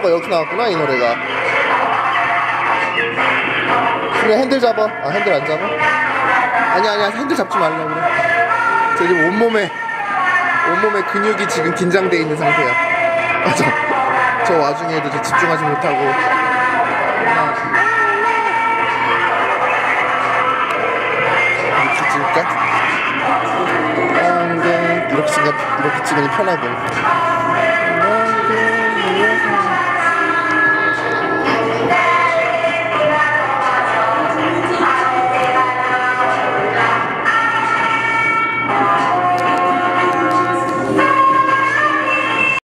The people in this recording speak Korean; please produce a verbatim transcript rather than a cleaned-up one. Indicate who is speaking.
Speaker 1: 가사가 여기 나왔구나, 이 노래가. 그래, 핸들 잡아. 아, 핸들 안 잡아? 아니야, 아니야, 핸들 잡지 말라고 그래. 저 지금 온몸에 온몸에 근육이 지금 긴장돼 있는 상태야. 아, 저, 저 와중에도 저 집중하지 못하고. 이렇게 찍을까? 아, 근데 이렇게 찍으면, 이렇게 찍으니 편하군.